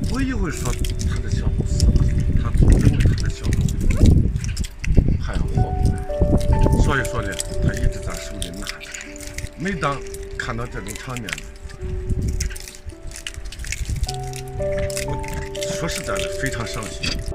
我以为说他的小狗死了，他总认为他的小狗还要活过来，所以说呢，他一直在手里拿着。每当看到这种场面呢，我说实在的非常伤心。